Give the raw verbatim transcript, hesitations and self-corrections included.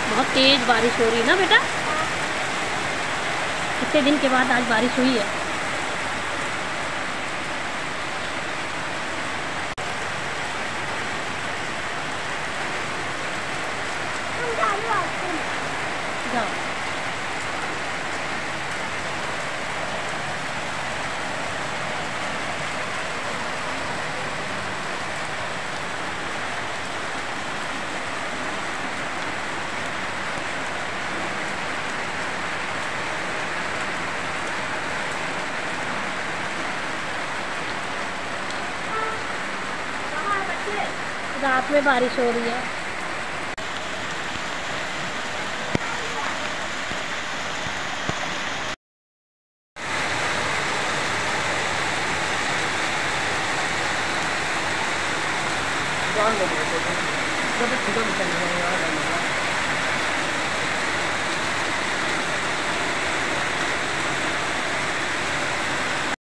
बहुत तेज बारिश हो रही है ना बेटा। कितने दिन के बाद आज बारिश हुई है। जाओ। रात में बारिश हो रही है। जान लगे तो जब खुदा निकल गया यार।